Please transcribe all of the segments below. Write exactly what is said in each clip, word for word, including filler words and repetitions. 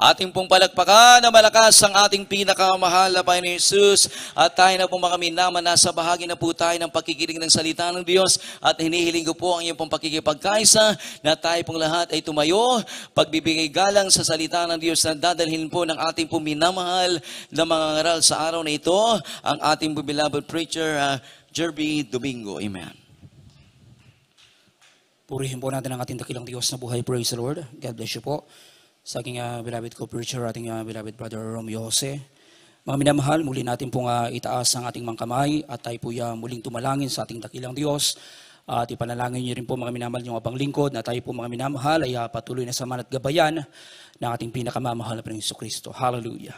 Ating pong palakpakan na malakas ang ating pinakamahal na Panginoon Jesus. At tayo na pong mga minama, nasa bahagi na po tayo ng pakikinig ng salita ng Diyos. At hinihiling ko po ang iyong pong pakikipagkaisa na tayo pong lahat ay tumayo, pagbibigay galang sa salita ng Diyos na dadalhin po ng ating pong minamahal na mga ngaral sa araw na ito, ang ating beloved preacher, uh, Jervy Domingo. Amen. Purihin po natin ang ating dakilang Diyos na buhay. Praise the Lord. God bless you po. Sa aking uh, beloved co-preacher, ating uh, beloved brother Romeo Jose. Mga minamahal, muli natin pong uh, itaas ang ating mga kamay at tayo po uh, muling tumalangin sa ating dakilang Diyos. Uh, at ipanalangin niyo rin po mga minamahal yung abang lingkod na tayo po mga minamahal ay uh, patuloy na samahan at gabayan ng ating pinakamamahal na Panginoong Jesucristo. Hallelujah.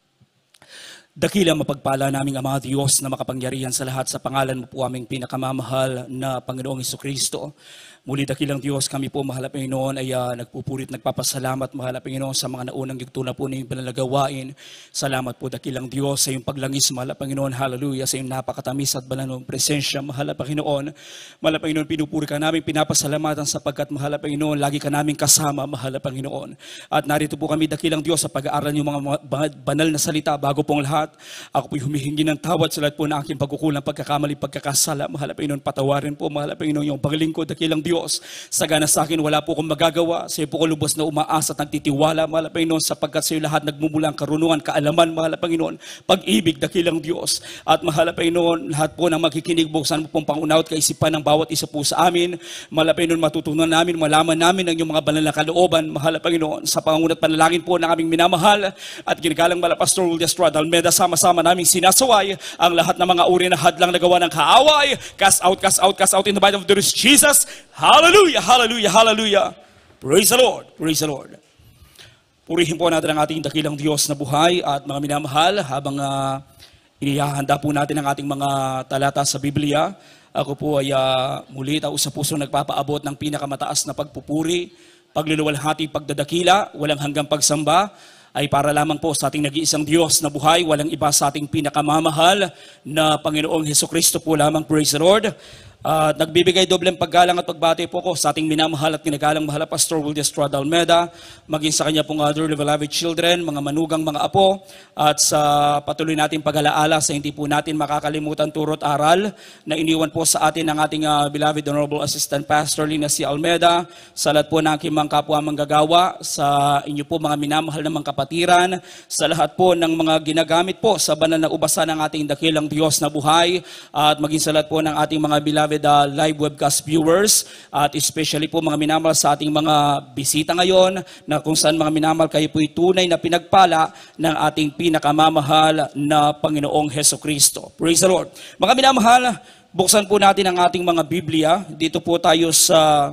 Dakila mapagpala naming Ama Diyos na makapangyarihan sa lahat, sa pangalan mo po aming pinakamamahal na Panginoong Jesucristo. Muli dakilang Diyos, kami po mahal na Panginoon ay uh, nagpupurit, nagpapasalamat mahal na Panginoon sa mga naunang yugto na po na yung panalagawain. Salamat po dakilang Diyos sa iyong paglangis mahal na Panginoon. Hallelujah. Sa iyong napakatamis at banal ng presensya mahal na Panginoon. Mahal na Panginoon, pinupuri ka namin, pinapasalamatan sapagkat mahal na Panginoon, lagi ka namin kasama mahal na Panginoon. At narito po kami dakilang Diyos sa pag-aaral yung mga banal na salita. Bago pong lahat, ako po'y humihingi ng tawad sa lahat po na aking pagkukulang, pagkakamali, pagkakasala. Mahal na Panginoon, patawarin po mahal na Panginoon yung paglingkod dakilang Diyos. Sagana sa akin, wala po akong magagawa. Sa iyo po ko lubos na umaasa at nagtitiwala, mahal na Panginoon, sapagkat sa iyo lahat nagmumula ang karunungan, kaalaman, mahal na Panginoon, pag-ibig, dakilang Diyos. At mahal na Panginoon, lahat po ng makikinig, buksan mo pong pangunawa at kaisipan ng bawat isa po sa amin. Mahal na Panginoon, matutunan namin, malaman namin ang iyong mga banal na kalooban, mahal na Panginoon, sa pangunat panalangin po ng aming minamahal at ginagalang mahal na Pastor Wildestrad Almeda, sama-sama naming sinasaway ang lahat ng mga uri na hadlang nagawa ng kaaway. Cast out, cast out, cast out in the might of the Lord Jesus. Hallelujah, hallelujah, hallelujah. Praise the Lord, praise the Lord. Purihin po natin ang ating dakilang Diyos na buhay at mga minamahal habang uh, inihahanda po natin ang ating mga talata sa Biblia. Ako po ay uh, muli tao sa puso nagpapaabot ng pinakamataas na pagpupuri, pagluluwalhati, pagdadakila, walang hanggang pagsamba, ay para lamang po sa ating nag-iisang Diyos na buhay, walang iba sa ating pinakamamahal na Panginoong Jesucristo po lamang. Praise the Lord. Uh, nagbibigay dobleng paggalang at pagbati po ko sa ating minamahal at kinagalang mahal na Pastor Wildestrad Almeda, maging sa kanya pong other beloved children, mga manugang, mga apo, at sa patuloy nating pag-alaala sa hindi po natin makakalimutan turo't aral na iniwan po sa atin ng ating uh, beloved Honorable Assistant Pastor Lina C. Almeda, sa lahat po ng aking mga kapwa manggagawa, sa inyo po mga minamahal na mga kapatiran, sa lahat po ng mga ginagamit po sa banal na ubasan ng ating dakilang Diyos na buhay, at maging sa lahat po ng ating mga beloved Uh, live webcast viewers, at especially po mga minamahal sa ating mga bisita ngayon na kung saan mga minamahal kayo po'y tunay na pinagpala ng ating pinakamamahal na Panginoong Jesucristo. Praise the Lord. Mga minamahal, buksan po natin ang ating mga Biblia. Dito po tayo sa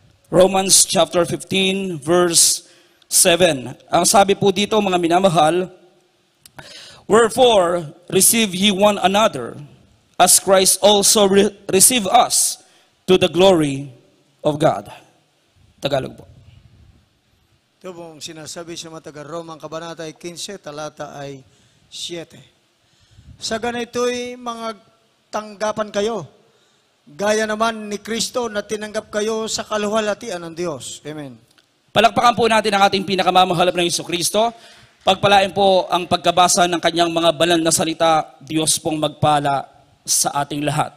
Romans chapter fifteen verse seven. Ang sabi po dito mga minamahal, wherefore receive ye one another, as Christ also re receive us to the glory of God. Tagalog po. Ito pong sinasabi sa mga taga-Romang Kabanata ay fifteen, talata ay seven. Sa ganito'y mga tanggapan kayo, gaya naman ni Kristo na tinanggap kayo sa kaluwalhatian ng Diyos. Amen. Palakpakan po natin ang ating pinakamamahal na Jesucristo. Pagpalain po ang pagkabasa ng kanyang mga banal na salita. Diyos pong magpala sa ating lahat.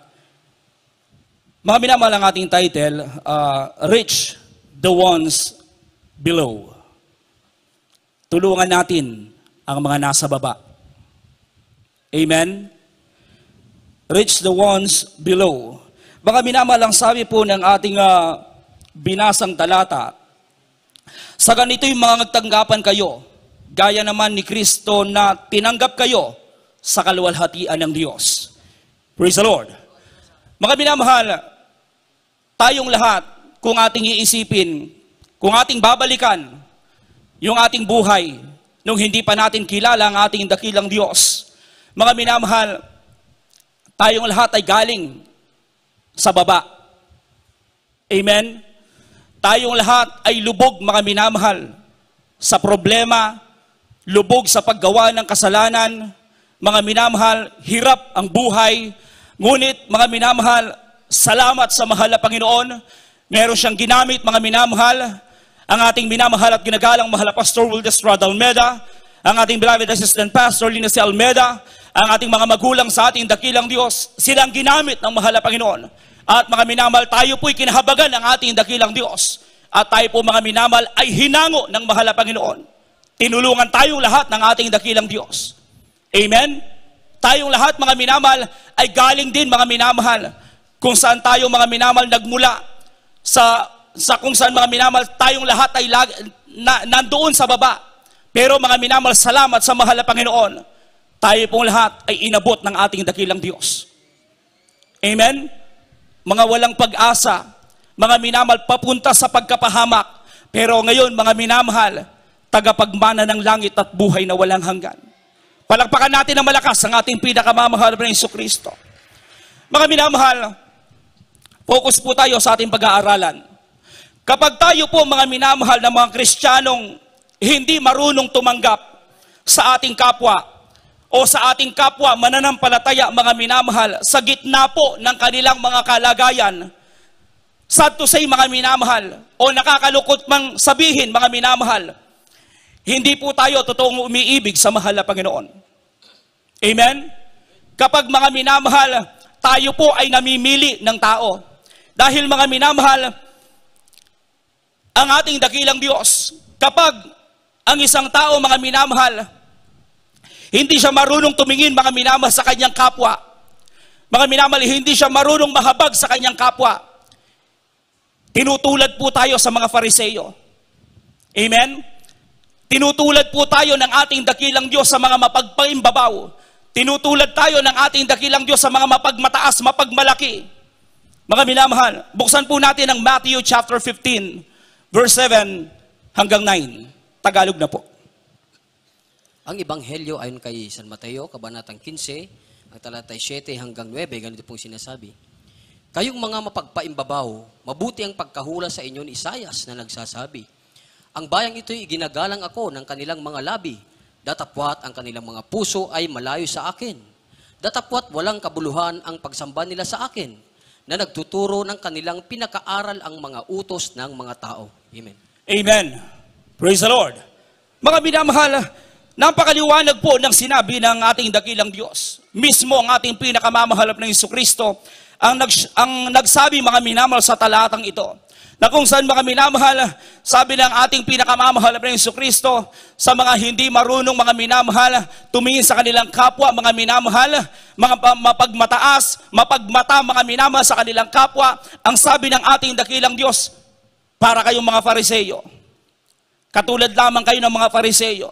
Mga minamahal ang ating title, uh, Reach the Ones Below. Tulungan natin ang mga nasa baba. Amen? Reach the ones below. Mga minamahal ang sabi po ng ating uh, binasang talata, sa ganito'y mga nagtanggapan kayo, gaya naman ni Kristo na tinanggap kayo sa kaluwalhatian ng Diyos. Praise the Lord. Mga minamahal, tayong lahat, kung ating iisipin, kung ating babalikan yung ating buhay, nung hindi pa natin kilala ang ating dakilang Diyos, mga minamahal, tayong lahat ay galing sa baba. Amen? Tayong lahat ay lubog, mga minamahal, sa problema, lubog sa paggawa ng kasalanan. Mga minamahal, hirap ang buhay. Ngunit, mga minamahal, salamat sa mahal na Panginoon. Meron siyang ginamit, mga minamahal, ang ating minamahal at ginagalang mahal na Pastor Wildes Estrada Almeda, ang ating beloved Assistant Pastor Linus C. Almeda, ang ating mga magulang sa ating dakilang Diyos, silang ginamit ng mahal na Panginoon. At mga minamahal, tayo po'y kinahabagan ng ating dakilang Diyos. At tayo po mga minamahal ay hinango ng mahal na Panginoon. Tinulungan tayong lahat ng ating dakilang Diyos. Amen? Tayong lahat mga minamahal ay galing din mga minamahal kung saan tayo mga minamahal nagmula sa, sa kung saan mga minamahal tayong lahat ay lag, na, nandoon sa baba. Pero mga minamahal, salamat sa mahal na Panginoon. Tayo pong lahat ay inabot ng ating dakilang Diyos. Amen? Mga walang pag-asa, mga minamahal papunta sa pagkapahamak. Pero ngayon mga minamahal, tagapagmana ng langit at buhay na walang hanggan. Palakpakan natin ng malakas ang ating pinakamamahal na Jesucristo. Mga minamahal, focus po tayo sa ating pag-aaralan. Kapag tayo po mga minamahal na mga Kristiyanong hindi marunong tumanggap sa ating kapwa o sa ating kapwa mananampalataya mga minamahal sa gitna po ng kanilang mga kalagayan, sad to say mga minamahal o nakakalukot mang sabihin mga minamahal, hindi po tayo totoong umiibig sa mahal na Panginoon. Amen? Kapag mga minamahal, tayo po ay namimili ng tao. Dahil mga minamahal, ang ating dakilang Diyos, kapag ang isang tao mga minamahal, hindi siya marunong tumingin mga minamahal sa kanyang kapwa. Mga minamahal, hindi siya marunong mahabag sa kanyang kapwa. Tinutulad po tayo sa mga Fariseyo. Amen? Tinutulad po tayo ng ating dakilang Diyos sa mga mapagpaimbabaw. Tinutulad tayo ng ating dakilang Diyos sa mga mapagmataas, mapagmalaki. Mga minamahal, buksan po natin ang Matthew chapter fifteen, verse seven hanggang nine. Tagalog na po. Ang Ebanghelyo ayon kay San Mateo, Kabanatang fifteen, ang talatay seven hanggang nine, ganito pong sinasabi. Kayong mga mapagpaimbabaw, mabuti ang pagkahula sa inyo ni Isayas na nagsasabi, ang bayang ito'y ginagalang ako ng kanilang mga labi, datapwat ang kanilang mga puso ay malayo sa akin. Datapwat walang kabuluhan ang pagsamba nila sa akin, na nagtuturo ng kanilang pinakaaral ang mga utos ng mga tao. Amen. Amen. Praise the Lord. Mga minamahal, napakaliwanag po ng sinabi ng ating dakilang Diyos. Mismo ang ating pinakamamahal na Jesucristo ang, nags, ang nagsabi mga minamahal sa talatang ito. Na kung saan mga minamahal, sabi ng ating pinakamamahal na Jesucristo, sa mga hindi marunong mga minamahal, tumingin sa kanilang kapwa mga minamahal, mga mapagmataas, mapagmata mga minamahal sa kanilang kapwa, ang sabi ng ating dakilang Diyos, para kayong mga Fariseyo. Katulad lamang kayo ng mga Fariseyo.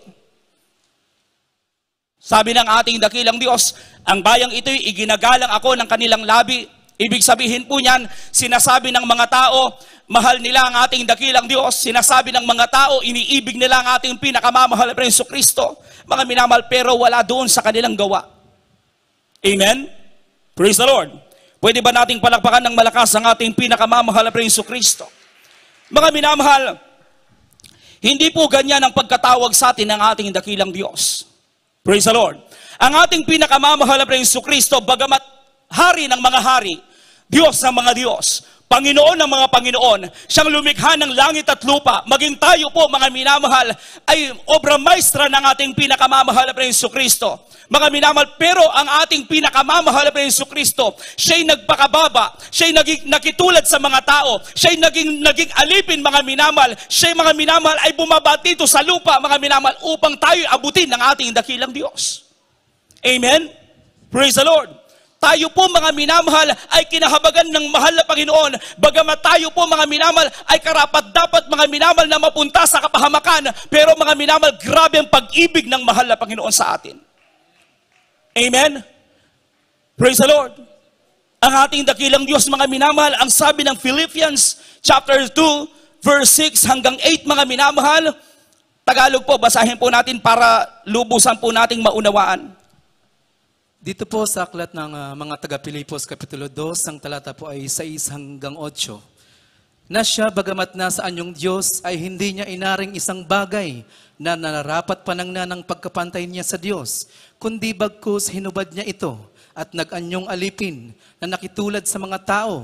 Sabi ng ating dakilang Diyos, ang bayang ito'y iginagalang ako ng kanilang labi. Ibig sabihin po niyan, sinasabi ng mga tao, mahal nila ang ating dakilang Diyos. Sinasabi ng mga tao, iniibig nila ang ating pinakamamahal na Jesucristo. Mga minamahal, pero wala doon sa kanilang gawa. Amen? Praise the Lord. Pwede ba nating palakpakan ng malakas ang ating pinakamamahal na Jesucristo? Mga minamahal, hindi po ganyan ang pagkatawag sa atin ng ating dakilang Diyos. Praise the Lord. Ang ating pinakamamahal na Jesucristo, bagamat hari ng mga hari, Diyos ng mga Diyos, Panginoon ng mga Panginoon, siyang lumikha ng langit at lupa, maging tayo po mga minamahal, ay obra maestra ng ating pinakamamahal na Jesucristo. Mga minamahal, pero ang ating pinakamamahal na Jesucristo, siya'y nagpakababa, siya'y naging nakitulad sa mga tao, siya'y naging, naging alipin mga minamahal, siya'y mga minamahal ay bumaba dito sa lupa mga minamahal upang tayo abutin ng ating dakilang Diyos. Amen? Praise the Lord. Tayo po mga minamahal ay kinahabagan ng mahal na Panginoon. Bagamat tayo po mga minamahal ay karapat dapat mga minamahal na mapunta sa kapahamakan. Pero mga minamahal, grabe ang pag-ibig ng mahal na Panginoon sa atin. Amen? Praise the Lord. Ang ating dakilang Diyos mga minamahal, ang sabi ng Philippians chapter two, verse six hanggang eight mga minamahal. Tagalog po, basahin po natin para lubusan po nating maunawaan. Dito po sa aklat ng uh, mga taga-Pilipos, Kapitulo two, ang talata po ay six hanggang eight. Na siya, bagamat nasa anyong Diyos, ay hindi niya inaring isang bagay na nararapat panangna ng pagkapantay niya sa Diyos, kundi bagkus hinubad niya ito at nag-anyong alipin na nakitulad sa mga tao,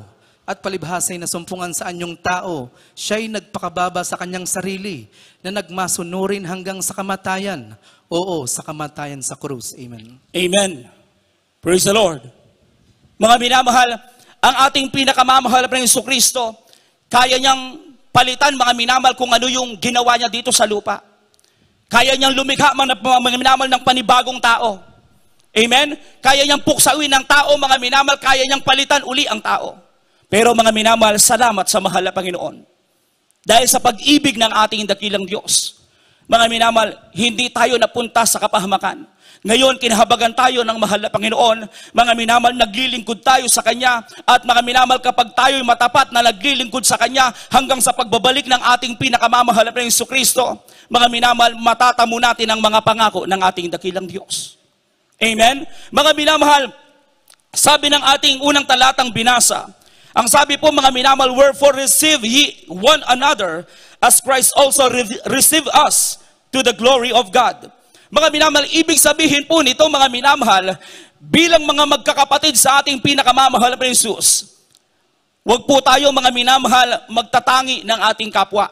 at palibhasay na sumpungan sa anyong tao, siya'y nagpakababa sa kanyang sarili, na nagmasunurin hanggang sa kamatayan. Oo, sa kamatayan sa krus. Amen. Amen. Praise the Lord. Mga minamahal, ang ating pinakamamahal na Hesus Kristo, kaya niyang palitan, mga minamahal, kung ano yung ginawa niya dito sa lupa. Kaya niyang lumikha, mga minamahal, ng panibagong tao. Amen? Kaya niyang puksawin ng tao, mga minamahal, kaya niyang palitan uli ang tao. Pero mga minamahal, salamat sa mahal na Panginoon. Dahil sa pag-ibig ng ating dakilang Diyos, mga minamahal, hindi tayo napunta sa kapahamakan. Ngayon, kinahabagan tayo ng mahal na Panginoon. Mga minamahal, naglilingkod tayo sa Kanya. At mga minamahal, kapag tayo'y matapat na naglilingkod sa Kanya hanggang sa pagbabalik ng ating pinakamamahal na Hesus Kristo, mga minamahal, matatamo natin ang mga pangako ng ating dakilang Diyos. Amen? Mga minamahal, sabi ng ating unang talatang binasa, ang sabi po, mga minamahal, wherefore receive ye one another as Christ also re- receive us to the glory of God. Mga minamahal, ibig sabihin po nito, mga minamahal, bilang mga magkakapatid sa ating pinakamamahal na Hesus, huwag po tayo, mga minamahal, magtatangi ng ating kapwa.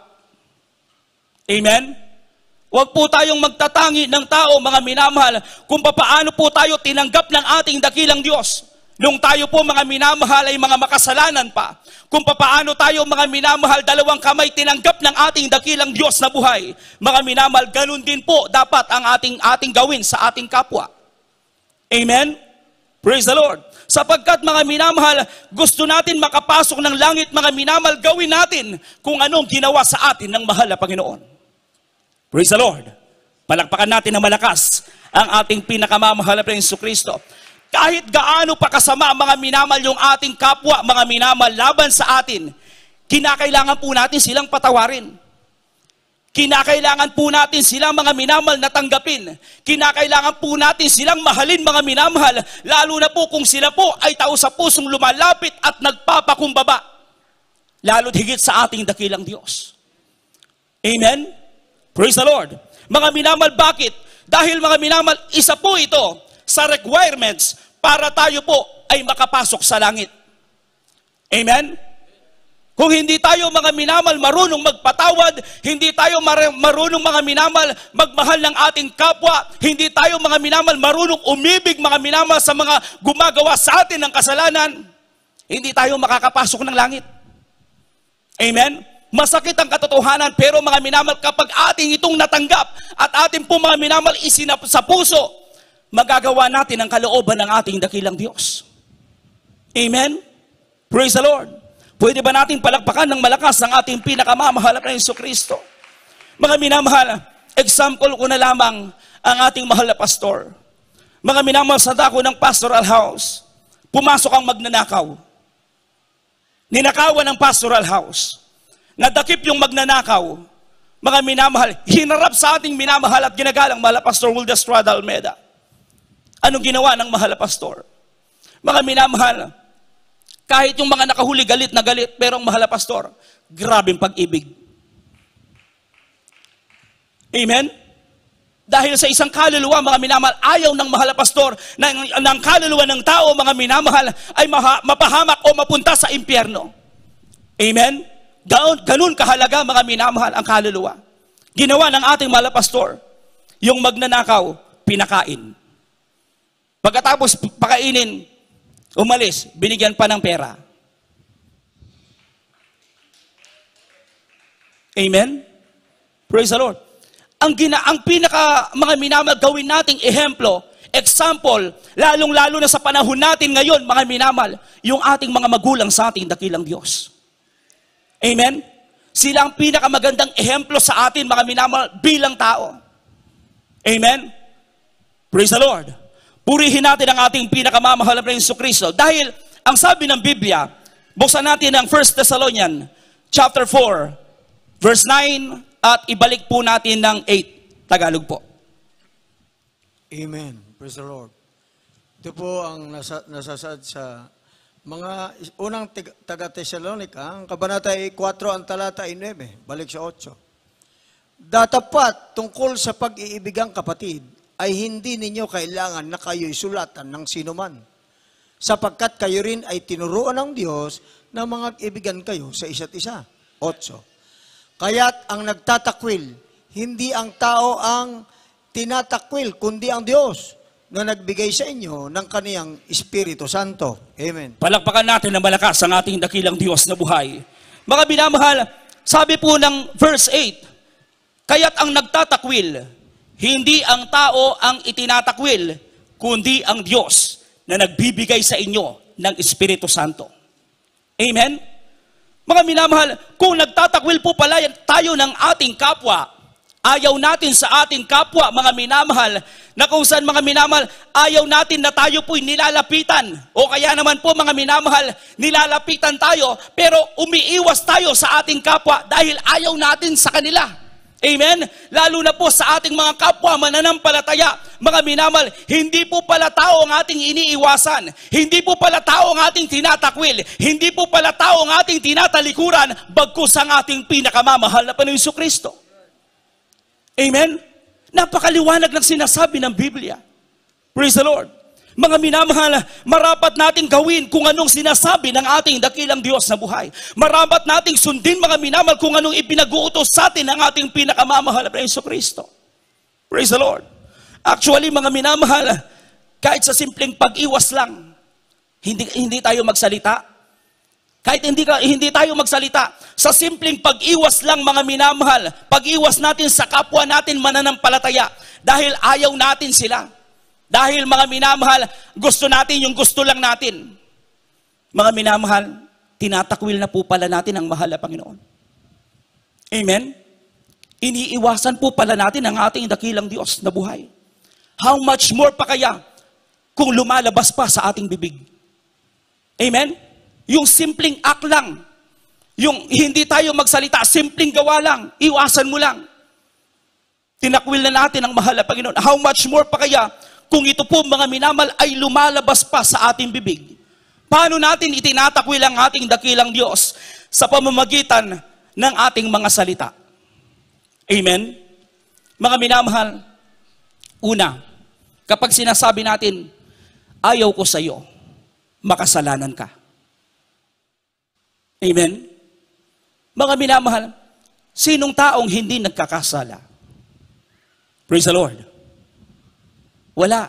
Amen? Huwag po tayong magtatangi ng tao, mga minamahal, kung paano po tayo tinanggap ng ating dakilang Diyos. Nung tayo po, mga minamahal, ay mga makasalanan pa. Kung paano tayo, mga minamahal, dalawang kamay tinanggap ng ating dakilang Diyos na buhay. Mga minamahal, ganun din po dapat ang ating, ating gawin sa ating kapwa. Amen? Praise the Lord. Sapagkat, mga minamahal, gusto natin makapasok ng langit, mga minamahal, gawin natin kung anong ginawa sa atin ng mahal na Panginoon. Praise the Lord. Palakpakan natin ng malakas ang ating pinakamamahal na Hesus Kristo. Kahit gaano pa kasama, mga minamahal, yung ating kapwa, mga minamahal, laban sa atin, kinakailangan po natin silang patawarin. Kinakailangan po natin silang, mga minamahal, na tanggapin. Kinakailangan po natin silang mahalin, mga minamahal, lalo na po kung sila po ay tao sa pusong lumalapit at nagpapakumbaba. Lalo't higit sa ating dakilang Diyos. Amen? Praise the Lord. Mga minamahal, bakit? Dahil, mga minamahal, isa po ito sa requirements para tayo po ay makapasok sa langit. Amen? Kung hindi tayo, mga minamahal, marunong magpatawad, hindi tayo marunong, mga minamahal, magmahal ng ating kapwa, hindi tayo, mga minamahal, marunong umibig, mga minamahal, sa mga gumagawa sa atin ng kasalanan, hindi tayo makakapasok ng langit. Amen? Masakit ang katotohanan, pero, mga minamahal, kapag ating itong natanggap at ating po, mga minamahal, isinap sa puso, magagawa natin ang kalooban ng ating dakilang Diyos. Amen? Praise the Lord. Pwede ba natin palakpakan ng malakas ang ating pinakamamahal na Hesus Kristo? Mga minamahal, example ko na lamang ang ating mahal na pastor. Mga minamahal, sa dako ng pastoral house, pumasok ang magnanakaw. Ninakawan ng pastoral house. Nadakip yung magnanakaw. Mga minamahal, hinarap sa ating minamahal at ginagalang mahal na Pastor Wilda Estrada Almeida. Anong ginawa ng mahal na pastor? Mga minamahal, kahit yung mga nakahuli galit na galit, pero ang mahal na pastor, grabing pag-ibig. Amen? Dahil sa isang kaluluwa, mga minamahal, ayaw ng mahal na pastor na ng kaluluwa ng tao, mga minamahal, ay maha, mapahamak o mapunta sa impyerno. Amen? Gaon, ganun kahalaga, mga minamahal, ang kaluluwa. Ginawa ng ating mahal na pastor, yung magnanakaw, pinakain. Pagkatapos pakainin, umalis, binigyan pa ng pera. Amen? Praise the Lord. Ang, gina, ang pinaka mga minamahal gawin nating ehemplo, example, lalong-lalo na sa panahon natin ngayon, mga minamahal, yung ating mga magulang sa ating dakilang Diyos. Amen? Sila ang pinakamagandang ehemplo sa atin, mga minamahal, bilang tao. Amen? Praise the Lord. Purihin natin ang ating pinakamamahal na Hesus Kristo. Dahil, ang sabi ng Biblia, buksan natin ang First Thessalonians, chapter four, verse nine, at ibalik po natin ng eight. Tagalog po. Amen. Praise the Lord. Ito po ang nasa, nasasad sa mga unang taga-Thessalonica, ang kabanata ay four, ang talata ay nine, balik sa eight. Datapat tungkol sa pag-iibigang kapatid, ay hindi ninyo kailangan na kayo'y sulatan ng sinuman. sapagkat kayo rin ay tinuruan ng Diyos na mag-ibigan kayo sa isa't isa. Otso. Kaya't ang nagtatakwil, hindi ang tao ang tinatakwil, kundi ang Diyos na nagbigay sa inyo ng kaniyang Espiritu Santo. Amen. Palakpakan natin na malakas ang ating dakilang Diyos na buhay. Mga binamahal, sabi po ng verse eight, kaya't ang nagtatakwil, hindi ang tao ang itinatakwil, kundi ang Diyos na nagbibigay sa inyo ng Espiritu Santo. Amen? Mga minamahal, kung nagtatakwil po pala tayo ng ating kapwa, ayaw natin sa ating kapwa, mga minamahal, na kung saan mga minamahal, ayaw natin na tayo po'y nilalapitan. O kaya naman po mga minamahal, nilalapitan tayo, pero umiiwas tayo sa ating kapwa dahil ayaw natin sa kanila. Amen? Lalo na po sa ating mga kapwa mananampalataya, mga minamahal, hindi po pala tao ang ating iniiwasan, hindi po pala tao ang ating tinatakwil, hindi po pala tao ang ating tinatalikuran, bagkus ang ating pinakamamahal na Panginoong Jesucristo. Amen? Napakaliwanag ng sinasabi ng Biblia. Praise the Lord. Mga minamahal, marapat nating gawin kung anong sinasabi ng ating dakilang Diyos na buhay. Marapat nating sundin, mga minamahal, kung anong ipinag-uutos sa atin ng ating pinakamamahal na Jesucristo. Praise the Lord. Actually, mga minamahal, kahit sa simpleng pag-iwas lang, hindi, hindi tayo magsalita. Kahit hindi, ka, hindi tayo magsalita, sa simpleng pag-iwas lang, mga minamahal, pag-iwas natin sa kapwa natin mananampalataya dahil ayaw natin sila. Dahil mga minamahal, gusto natin yung gusto lang natin. Mga minamahal, tinatakwil na po pala natin ang mahal na Panginoon. Amen? Iniiwasan po pala natin ang ating dakilang Diyos na buhay. How much more pa kaya kung lumalabas pa sa ating bibig? Amen? Yung simpleng act lang, yung hindi tayo magsalita, simpleng gawa lang, iwasan mo lang. Tinakwil na natin ang mahal na Panginoon. How much more pa kaya kung ito po mga minamal ay lumalabas pa sa ating bibig? Paano natin itinatakwil ang ating dakilang Diyos? Sa pamamagitan ng ating mga salita. Amen? Mga minamahal, una, kapag sinasabi natin, ayaw ko sa iyo, makasalanan ka. Amen? Mga minamahal, sinong taong hindi nagkakasala? Praise the Lord. Wala.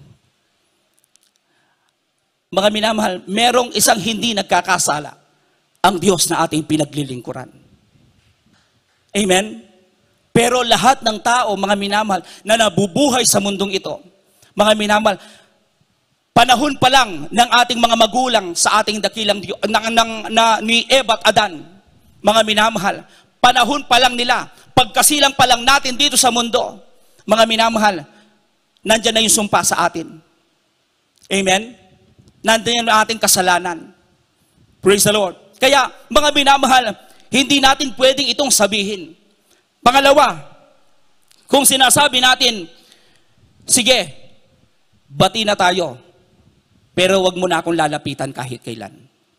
Mga minamahal, merong isang hindi nagkakasala, ang Diyos na ating pinaglilingkuran. Amen? Pero lahat ng tao, mga minamahal, na nabubuhay sa mundong ito, mga minamahal, panahon pa lang ng ating mga magulang sa ating dakilang Diyos, ng, ng, na, ni Eva at Adan, mga minamahal, panahon pa lang nila, pagkasilang pa lang natin dito sa mundo, mga minamahal, nandyan na yung sumpa sa atin. Amen? Nandyan ang ating kasalanan. Praise the Lord. Kaya, mga minamahal, hindi natin pwedeng itong sabihin. Pangalawa, kung sinasabi natin, sige, bati na tayo, pero wag mo na akong lalapitan kahit kailan.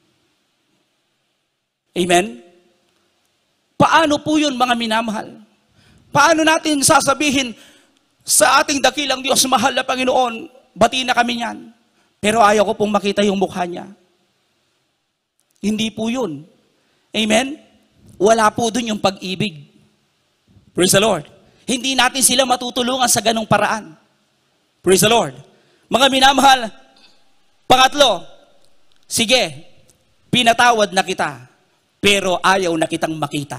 Amen? Paano po yun, mga minamahal? Paano natin sasabihin sa ating dakilang Diyos, mahal na Panginoon, bati na kami niyan, pero ayaw ko pong makita yung mukha niya? Hindi po yun. Amen? Wala po dun yung pag-ibig. Praise the Lord. Hindi natin sila matutulungan sa ganong paraan. Praise the Lord. Mga minamahal, pangatlo, sige, pinatawad na kita, pero ayaw na kitang makita.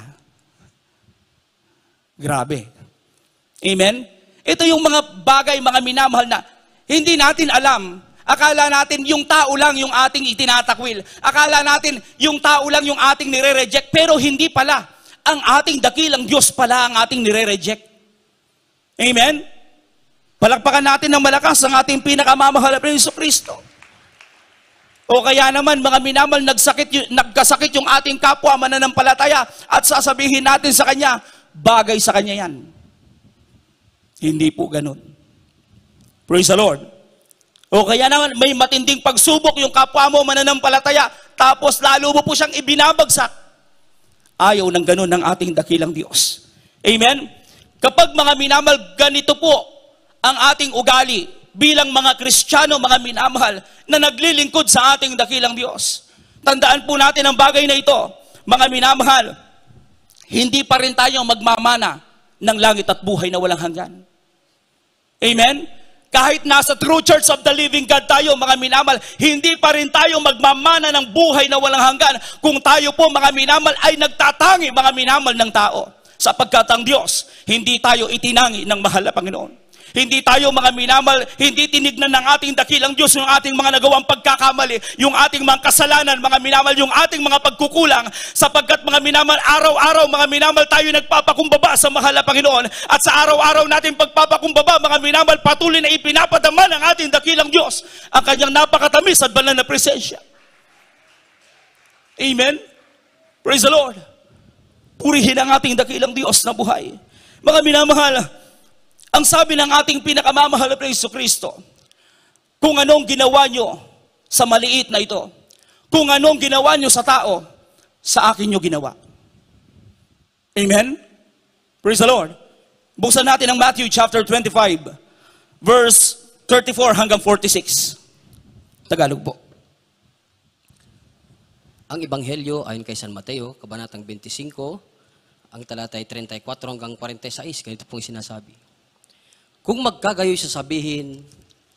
Grabe. Amen? Ito yung mga bagay, mga minamahal na hindi natin alam. Akala natin yung tao lang yung ating itinatakwil. Akala natin yung tao lang yung ating nire-reject. Pero hindi pala. Ang ating dakilang Diyos pala ang ating nire-reject. Amen? Palakpakan natin ng malakas ang ating pinakamamahal na Jesucristo. O kaya naman, mga minamahal, nagsakit, nagkasakit yung ating kapwa mananampalataya at sasabihin natin sa kanya, bagay sa kanya yan. Hindi po ganun. Praise the Lord. O kaya naman, may matinding pagsubok yung kapwa mo mananampalataya, tapos lalo mo po siyang ibinabagsak. Ayaw ng ganun ng ating dakilang Diyos. Amen? Kapag mga minamal, ganito po ang ating ugali, bilang mga Kristiyano, mga minamahal, na naglilingkod sa ating dakilang Diyos. Tandaan po natin ang bagay na ito, mga minamahal, hindi pa rin tayo magmamana ng langit at buhay na walang hanggan. Amen? Kahit nasa True Church of the Living God tayo, mga minamahal, hindi pa rin tayo magmamana ng buhay na walang hanggan kung tayo po, mga minamahal, ay nagtatangi, mga minamahal, ng tao. Sapagkat ang Diyos, hindi tayo itinangi ng mahal na Panginoon. Hindi tayo, mga minamahal, hindi tinignan ng ating dakilang Diyos yung ating mga nagawang pagkakamali, yung ating mga kasalanan, mga minamahal, yung ating mga pagkukulang, sapagkat, mga minamahal, araw-araw, mga minamahal, tayo nagpapakumbaba sa mahal na Panginoon. At sa araw-araw natin pagpapakumbaba, mga minamahal, patuloy na ipinapadama ng ating dakilang Diyos ang kanyang napakatamis at banal na presensya. Amen? Praise the Lord. Purihin ang ating dakilang Diyos na buhay. Mga minamahal, ang sabi ng ating pinakamamahal na Hesus Kristo, kung anong ginawa nyo sa maliit na ito, kung anong ginawa nyo sa tao, sa akin nyo ginawa. Amen? Praise the Lord. Buksan natin ang Matthew chapter twenty-five, verse thirty-four hanggang forty-six. Tagalog po. Ang Ebanghelyo ayon kay San Mateo, kabanatang twenty-five, ang talata ay thirty-four hanggang forty-six, ganito pong sinasabi. Kung magkagayoy sa sabihin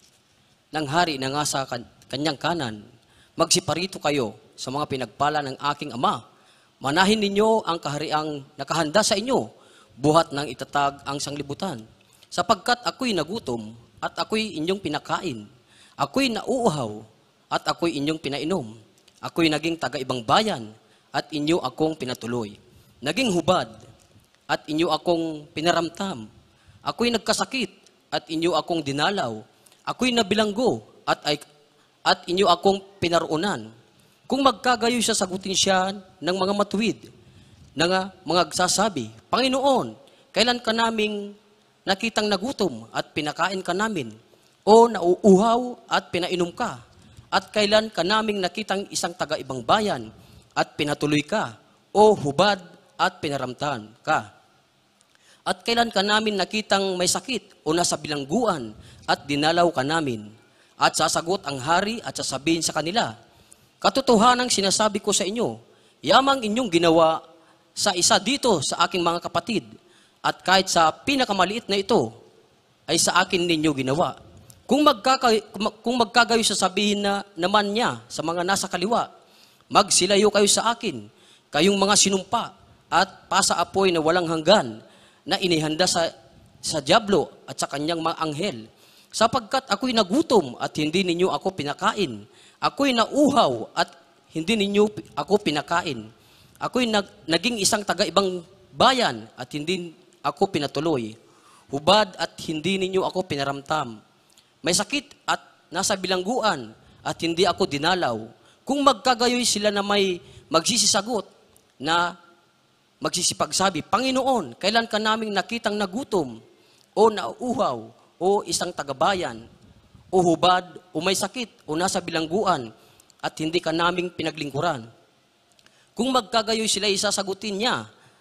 ng hari na nga sa kanyang kanan, magsiparito kayo sa mga pinagpala ng aking ama. Manahin ninyo ang kahariang nakahanda sa inyo, buhat ng itatag ang sanglibutan. Sapagkat ako'y nagutom at ako'y inyong pinakain. Ako'y nauuhaw at ako'y inyong pinainom. Ako'y naging taga-ibang bayan at inyo akong pinatuloy. Naging hubad at inyo akong pinaramtam. Ako'y nagkasakit at inyo akong dinalaw. Ako'y nabilanggo at, ay, at inyo akong pinaruunan. Kung magkagayoy siya, sagutin siya ng mga matuwid, ng mga agsasabi, Panginoon, kailan ka naming nakitang nagutom at pinakain ka namin? O nauuhaw at pinainom ka? At kailan ka naming nakitang isang taga-ibang bayan at pinatuloy ka? O hubad at pinaramtan ka? At kailan ka namin nakitang may sakit o nasa bilangguan at dinalaw ka namin? At sasagot ang hari at sasabihin sa kanila, katotohanang sinasabi ko sa inyo, yamang inyong ginawa sa isa dito sa aking mga kapatid, at kahit sa pinakamaliit na ito, ay sa akin ninyo ginawa. Kung, magkaka, kung magkagayo sasabihin na naman niya sa mga nasa kaliwa, magsilayo kayo sa akin, kayong mga sinumpa at pasaapoy na walang hanggan, na inihanda sa, sa diablo at sa kanyang mga anghel. Sapagkat ako'y nagutom at hindi ninyo ako pinakain. Ako'y nauhaw at hindi ninyo ako pinakain. Ako'y nag, naging isang taga-ibang bayan at hindi ako pinatuloy. Hubad at hindi ninyo ako pinaramtam. May sakit at nasa bilangguan at hindi ako dinalaw. Kung magkagayoy sila na may magsisisagot na magsisipagsabi, Panginoon, kailan ka naming nakitang nagutom, o nauuhaw, o isang tagabayan, o hubad, o may sakit, o nasa bilangguan, at hindi ka naming pinaglingkuran? Kung magkagayoy sila, isasagutin niya,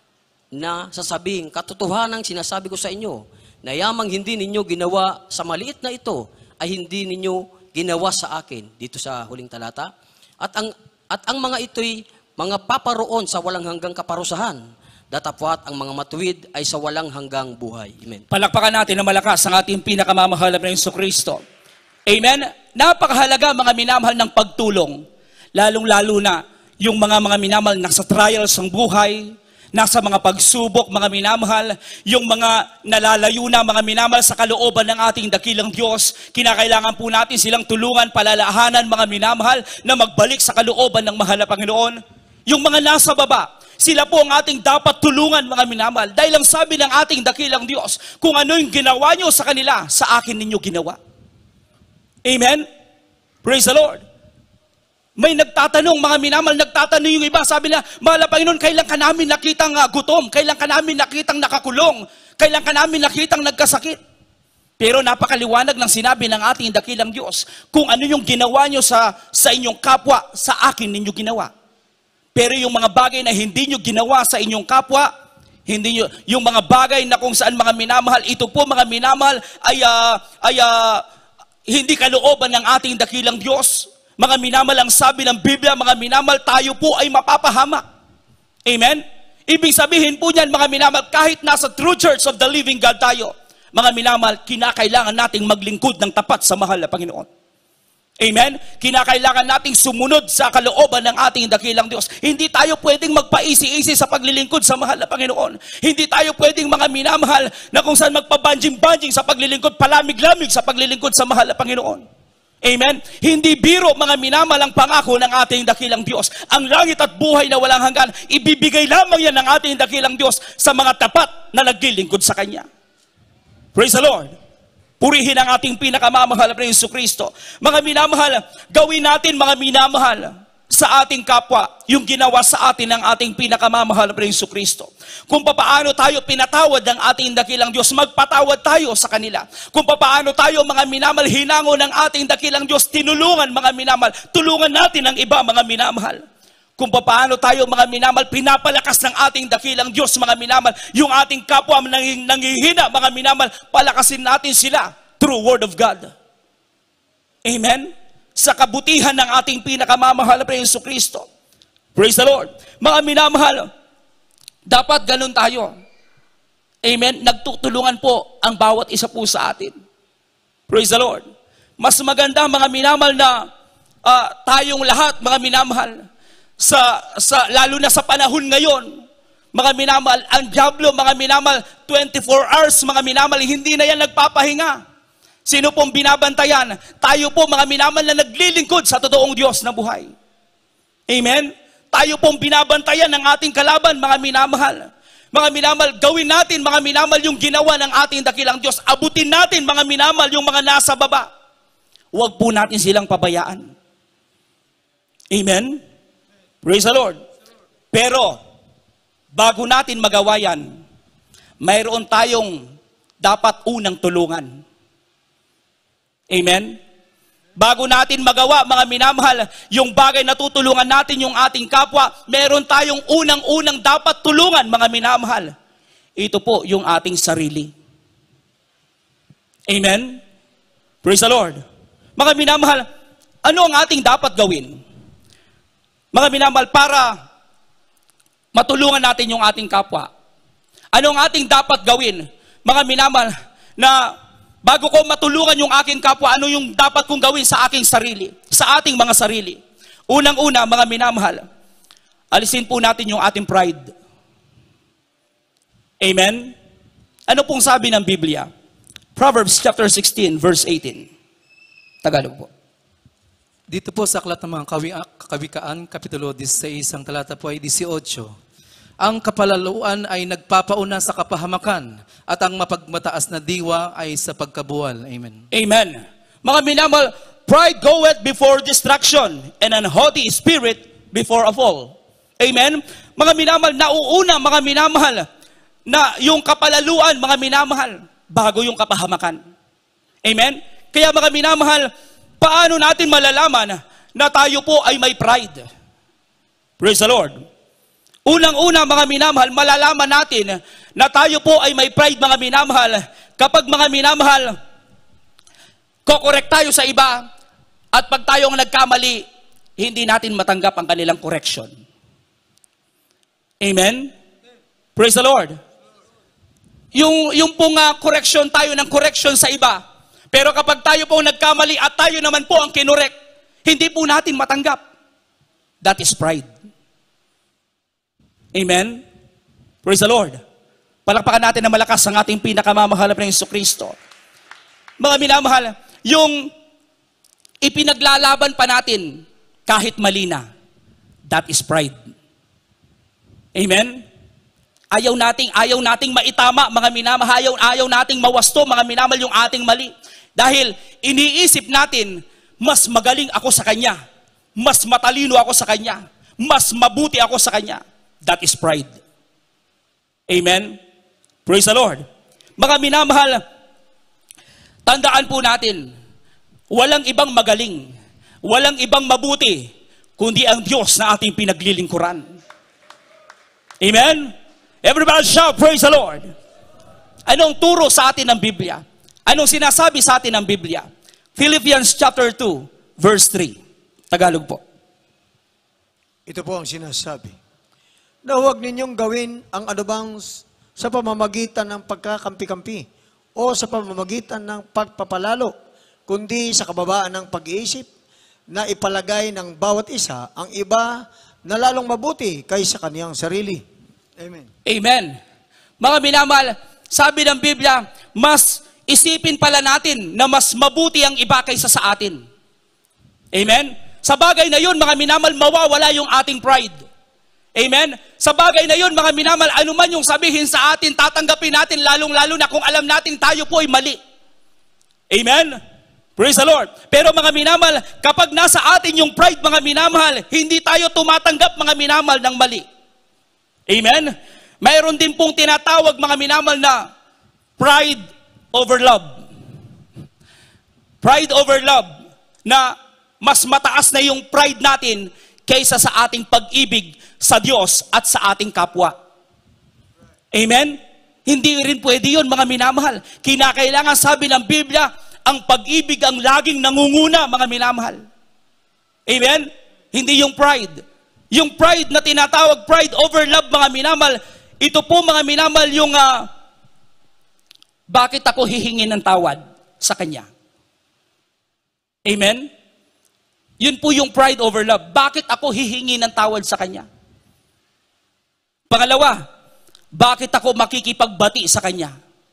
na sasabihin, katotohanang sinasabi ko sa inyo, na yamang hindi ninyo ginawa sa maliit na ito, ay hindi ninyo ginawa sa akin, dito sa huling talata. At ang, at ang mga ito'y mga paparoon sa walang hanggang kaparusahan, datapwat ang mga matuwid ay sa walang hanggang buhay. Amen. Palakpakan natin na malakas ang ating pinakamamahal na Hesus Kristo. Amen? Napakahalaga, mga minamahal, ng pagtulong. Lalong-lalo na yung mga mga minamahal nasa trials ng buhay, nasa mga pagsubok, mga minamahal, yung mga nalalayo na, mga minamahal, sa kalooban ng ating dakilang Diyos. Kinakailangan po natin silang tulungan, palalahanan, mga minamahal, na magbalik sa kalooban ng mahal na Panginoon. Yung mga nasa baba, sila po ang ating dapat tulungan, mga minamahal. Dahil ang sabi ng ating dakilang Diyos, kung ano yung ginawa nyo sa kanila, sa akin ninyo ginawa. Amen? Praise the Lord. May nagtatanong, mga minamahal, nagtatanong yung iba, sabi na, mahal na Panginoon, kailan ka namin nakitang uh, gutom? Kailan ka namin nakitang nakakulong? Kailan ka namin nakitang nagkasakit? Pero napakaliwanag ng sinabi ng ating dakilang Diyos, kung ano yung ginawa nyo sa, sa inyong kapwa, sa akin ninyo ginawa. Pero yung mga bagay na hindi nyo ginawa sa inyong kapwa, hindi nyo, yung mga bagay na kung saan, mga minamahal, ito po, mga minamahal, ay, uh, ay uh, hindi kalooban ng ating dakilang Diyos. Mga minamal, ang sabi ng Biblia, mga minamal, tayo po ay mapapahamak. Amen? Ibig sabihin po niyan, mga minamal, kahit nasa true church of the living God tayo, mga minamal, kinakailangan nating maglingkod ng tapat sa mahal na Panginoon. Amen? Kinakailangan nating sumunod sa kalooban ng ating dakilang Diyos. Hindi tayo pwedeng magpaisi-isi sa paglilingkod sa mahal na Panginoon. Hindi tayo pwedeng mga minamahal na kung saan magpabanjing-banjing sa paglilingkod, palamig-lamig sa paglilingkod sa mahal na Panginoon. Amen? Hindi biro, mga minamal, ang pangako ng ating dakilang Diyos. Ang langit at buhay na walang hanggan, ibibigay lamang yan ng ating dakilang Diyos sa mga tapat na naglilingkod sa Kanya. Praise the Lord! Purihin ang ating pinakamamahal na Hesus Kristo. Mga minamahal, gawin natin, mga minamahal, sa ating kapwa, yung ginawa sa atin ng ating pinakamamahal na Hesus Kristo. Kung papaano tayo pinatawad ng ating dakilang Diyos, magpatawad tayo sa kanila. Kung papaano tayo, mga minamal, hinango ng ating dakilang Diyos, tinulungan, mga minamal, tulungan natin ang iba, mga minamahal. Kung paano tayo, mga minamal, pinapalakas ng ating dakilang Diyos, mga minamal, yung ating kapwa nang, nanghihina, mga minamal, palakasin natin sila through Word of God. Amen? Sa kabutihan ng ating pinakamamahal na Hesus Kristo. Praise the Lord. Mga minamahal, dapat ganun tayo. Amen? Nagtutulungan po ang bawat isa po sa atin. Praise the Lord. Mas maganda, mga minamal, na uh, tayong lahat, mga minamahal, Sa, sa, lalo na sa panahon ngayon, mga minamal, ang dyablo, mga minamal, twenty-four hours, mga minamal, hindi na yan nagpapahinga. Sino pong binabantayan? Tayo po, mga minamal, na naglilingkod sa totoong Diyos na buhay. Amen? Tayo pong binabantayan ng ating kalaban, mga minamahal. Mga minamal, gawin natin, mga minamal, yung ginawa ng ating dakilang Diyos. Abutin natin, mga minamal, yung mga nasa baba. Huwag po natin silang pabayaan. Amen? Praise the Lord. Pero, bago natin magawa yan, mayroon tayong dapat unang tulungan. Amen? Bago natin magawa, mga minamahal, yung bagay na tutulungan natin yung ating kapwa, meron tayong unang-unang dapat tulungan, mga minamahal. Ito po yung ating sarili. Amen? Praise the Lord. Mga minamahal, ano ang ating dapat gawin? Mga minamahal, para matulungan natin yung ating kapwa. Ano ang ating dapat gawin? Mga minamahal, na bago ko matulungan yung aking kapwa, ano yung dapat kong gawin sa aking sarili? Sa ating mga sarili. Unang-una, mga minamahal, alisin po natin yung ating pride. Amen? Ano pong sabi ng Biblia? Proverbs chapter sixteen, verse eighteen. Tagalog po. Dito po sa aklat ng mga kawikaan, Kapitulo sixteen, ang talata po ay eighteen. Ang kapalaluan ay nagpapauna sa kapahamakan, at ang mapagmataas na diwa ay sa pagkabuwal. Amen. Amen. Mga minamahal, pride goeth before destruction, and an haughty spirit before a fall. Amen. Mga minamahal, nauuna, mga minamahal, na yung kapalaluan, mga minamahal, bago yung kapahamakan. Amen. Kaya mga minamahal, paano natin malalaman na tayo po ay may pride? Praise the Lord. Unang-una, mga minamahal, malalaman natin na tayo po ay may pride, mga minamahal, kapag, mga minamahal, kokorek tayo sa iba, at pag tayo ang nagkamali, hindi natin matanggap ang kanilang correction. Amen? Praise the Lord. Yung, yung pong uh, correction tayo ng correction sa iba, pero kapag tayo po nagkamali at tayo naman po ang kinorek, hindi po natin matanggap. That is pride. Amen? Praise the Lord. Palakpakan natin na malakas ang ating pinakamamahal na Hesus Kristo. Mga minamahal, yung ipinaglalaban pa natin kahit mali na, that is pride. Amen? Ayaw nating, ayaw nating maitama, mga minamahal, ayaw, ayaw nating mawasto, mga minamahal, yung ating mali. Dahil iniisip natin, mas magaling ako sa Kanya, mas matalino ako sa Kanya, mas mabuti ako sa Kanya. That is pride. Amen? Praise the Lord. Mga minamahal, tandaan po natin, walang ibang magaling, walang ibang mabuti, kundi ang Diyos na ating pinaglilingkuran. Amen? Everybody shout, praise the Lord. Anong turo sa atin ng Biblia? Anong sinasabi sa atin ng Biblia? Philippians chapter two, verse three. Tagalog po. Ito po ang sinasabi. Na huwag ninyong gawin ang anumang sa pamamagitan ng pagkakampi-kampi o sa pamamagitan ng pagpapalalo, kundi sa kababaan ng pag-iisip na ipalagay ng bawat isa ang iba na lalong mabuti kaysa kaniyang sarili. Amen. Amen. Mga minamahal, sabi ng Biblia, mas isipin pala natin na mas mabuti ang iba kaysa sa atin. Amen? Sa bagay na yun, mga minamahal, mawawala yung ating pride. Amen? Sa bagay na yun, mga minamahal, anuman yung sabihin sa atin, tatanggapin natin, lalong-lalo na kung alam natin tayo po ay mali. Amen? Praise the Lord. Pero mga minamahal, kapag nasa atin yung pride, mga minamahal, hindi tayo tumatanggap, mga minamahal, ng mali. Amen? Mayroon din pong tinatawag, mga minamahal, na pride over love. Pride over love, na mas mataas na yung pride natin kaysa sa ating pag-ibig sa Diyos at sa ating kapwa. Amen? Hindi rin pwede yun, mga minamahal. Kinakailangan, sabi ng Biblia, ang pag-ibig ang laging nangunguna, mga minamahal. Amen? Hindi yung pride. Yung pride na tinatawag, pride over love, mga minamahal, ito po, mga minamahal, yung uh, bakit ako hihingin ng tawad sa Kanya? Amen? Yun po yung pride over love. Bakit ako hihingi ng tawad sa Kanya? Pangalawa, bakit ako makikipagbati sa Kanya?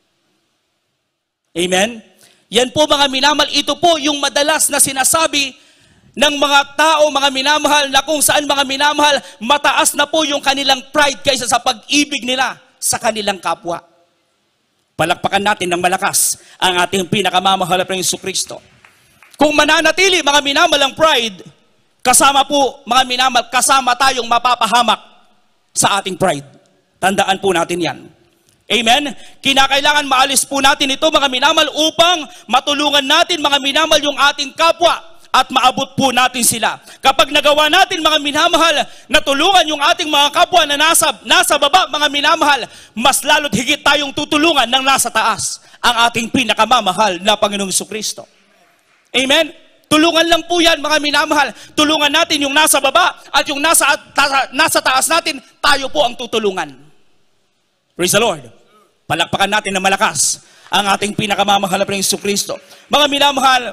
Amen? Yan po, mga minamahal, ito po yung madalas na sinasabi ng mga tao, mga minamahal, na kung saan, mga minamahal, mataas na po yung kanilang pride kaysa sa pag-ibig nila sa kanilang kapwa. Palakpakan natin ng malakas ang ating pinakamamahal na Jesucristo. Kung mananatili, mga minamahal, ang pride, kasama po, mga minamahal, kasama tayong mapapahamak sa ating pride. Tandaan po natin yan. Amen? Kinakailangan maalis po natin ito, mga minamahal, upang matulungan natin, mga minamahal, yung ating kapwa at maabot po natin sila. Kapag nagawa natin, mga minamahal, na tulungan yung ating mga kapwa na nasa, nasa baba, mga minamahal, mas lalo't higit tayong tutulungan ng nasa taas ang ating pinakamamahal na Panginoong Jesucristo. Amen? Tulungan lang po yan, mga minamahal. Tulungan natin yung nasa baba at yung nasa, ta, nasa taas natin, tayo po ang tutulungan. Praise the Lord. Palakpakan natin na malakas ang ating pinakamamahal na Panginoong Jesucristo. Mga minamahal,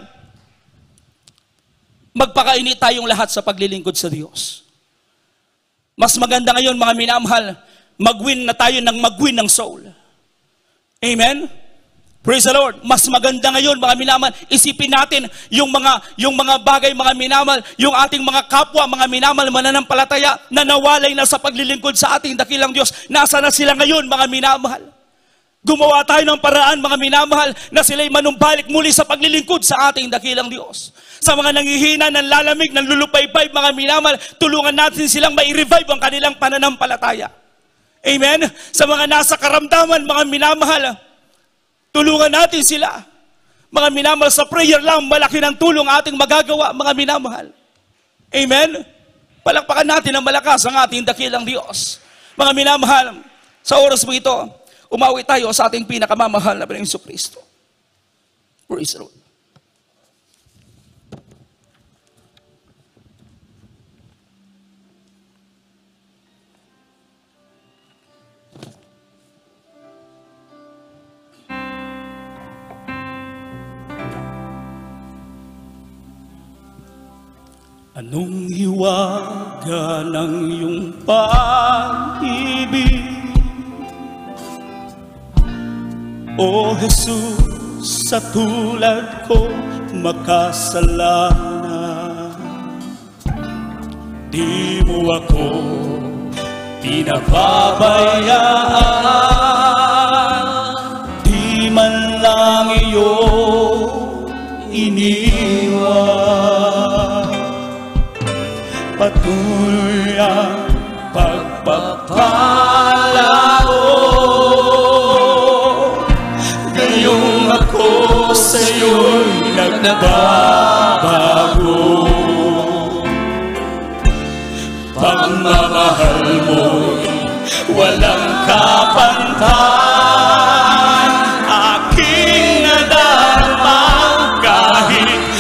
magpakainit tayong lahat sa paglilingkod sa Diyos. Mas maganda ngayon, mga minamahal, mag-win na tayo ng mag-win ng soul. Amen? Praise the Lord. Mas maganda ngayon, mga minamahal, isipin natin yung mga, yung mga bagay, mga minamahal, yung ating mga kapwa, mga minamahal, mananampalataya, na nawalay na sa paglilingkod sa ating dakilang Diyos. Nasa na sila ngayon, mga minamahal? Gumawa tayo ng paraan, mga minamahal, na sila'y manumbalik muli sa paglilingkod sa ating dakilang Diyos. Sa mga nanghihina, ng lalamig, ng lulupaypay, mga minamahal, tulungan natin silang mai-revive ang kanilang pananampalataya. Amen? Sa mga nasa karamdaman, mga minamahal, tulungan natin sila. Mga minamahal, sa prayer lang, malaki ng tulong ating magagawa, mga minamahal. Amen? Palakpakan natin ang malakas ang ating dakilang Diyos. Mga minamahal, sa oras mo ito, umawi tayo sa ating pinakamamahal na Panginoong Jesucristo. Praise the Lord. Anong hiwaga ng iyong pag-ibig, O Jesus, sa tulad ko makasalanan. Di mo ako pinapabayaan, di man lang iyong iniwan. Patuloy ang pagpapala mo, gayong ako sa'yo'y nagbabago. Pagmamahal mo'y walang kapantay, aking nadarama kahit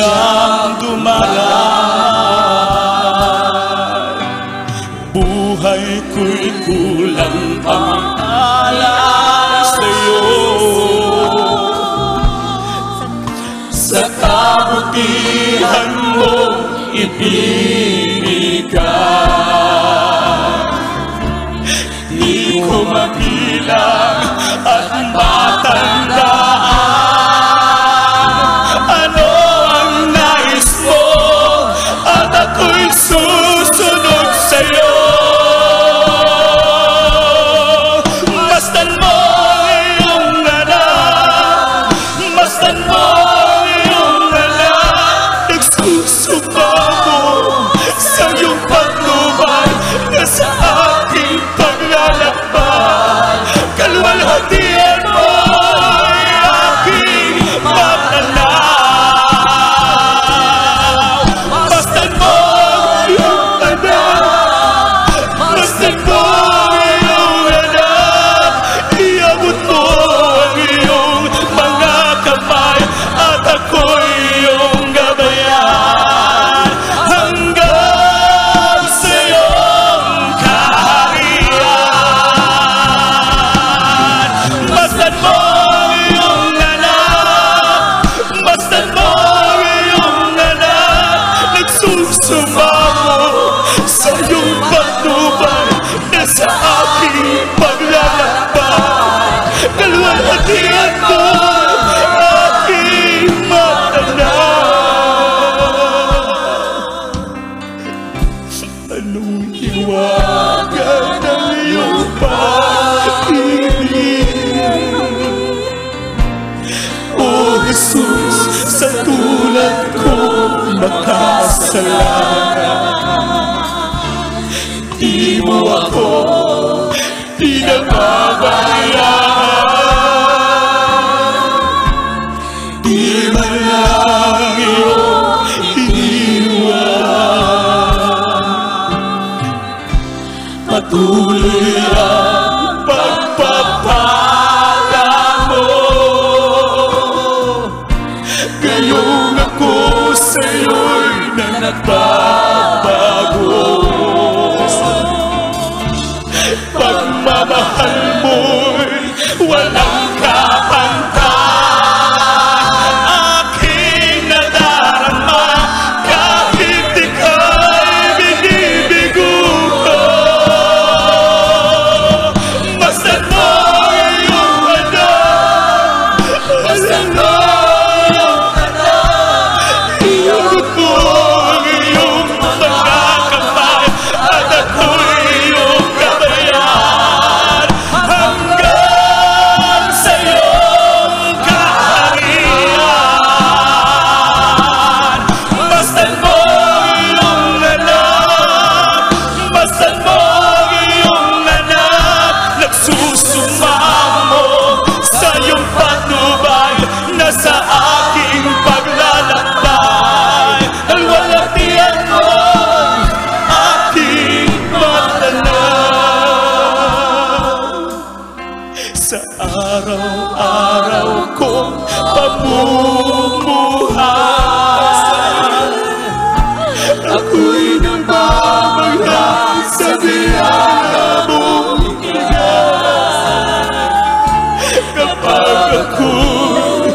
siyang dumaraan. Buhay ko'y kulang pang-alala sa'yo. Sa kabutihan mo ibinigay, di ko mabilang at matandaan ano ang nais mo, at ako'y susunod sa'yo. Masdan mo iyong anak, masdan mo iyong anak, nagsusumamo sa iyong paglubay na sa aking paglalakbay. Kaluwalhatian mo ay aking matanaw. Masdan mo iyong anak, masdan mo iyong anak, iabot mo ang iyong mga kamay at ako'y iyong gabayan hanggang sa iyong kaharian. Masdan mo iyong anak, masdan mo iyong anak, nagsusumamo sa iyong patnubay na sa aking paglalakbay. Kaluwalhatian mo aking matanaw. Anong iwagan ng iyong pag-ibig, O Jesus, sa tulad ko makasalanan. Di mo ako pinababayaan, di man lang iyong iniwan. Patuloy ang pagpapala mo, gayong ako sa'yo'y na nagbabago. Pagmamahal mo'y walang kapantay, aking nadarama kahit ika'y binibigo ko. Masdan mo iyong anak, masdan mo iyong anak, iabot mo ang iyong mga kamay at ako'y iyong gabayan hanggang sa iyong kaharian. Masdan mo iyong anak, masdan mo iyong anak, nagsusumamo sa iyong patnubay na sa aking paglalakbay. Kaluwalhatian mo aking matanaw. Sa araw-araw kong pamumuhay, ako'y namamayan sa biyaya mong ibigay. Kapag ako'y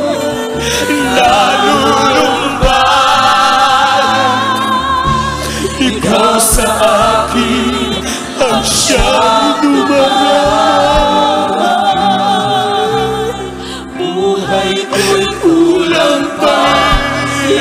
nalulumbay, ikaw sa akin ang siyang dumaraan. Buhay ko'y kulang pa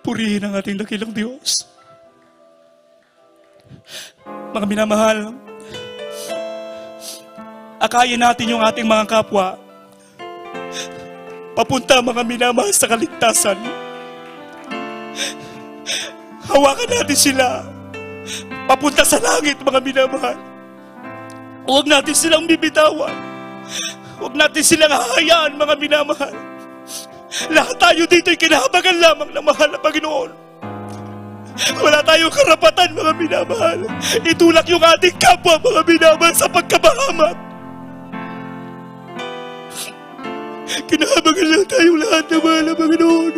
Purihin ang ating dakilang Diyos. Mga minamahal, akayin natin yung ating mga kapwa papunta, mga minamahal, sa kaligtasan. Hawakan natin sila papunta sa langit, mga minamahal. Huwag natin silang bibitawan. Huwag natin silang hahayaan, mga minamahal. Lahat tayo dito ay kinahabagan lamang ng mahal na Panginoon. Wala tayong karapatan, mga minamahal. Itulak yung ating kapwa, mga minamahal, sa pagkabahamak. Kinahabagan lang tayong lahat ng mahal na Panginoon.